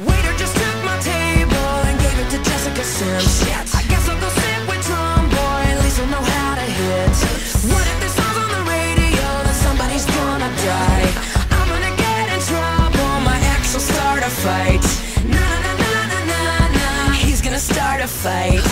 Waiter just took my table and gave it to Jessica Sims. Shit. I guess I'll go sit with Tom Boy, at least I'll know how to hit. What if this song's on the radio, then somebody's gonna die? I'm gonna get in trouble, my ex will start a fight. Na na na na na na, he's gonna start a fight.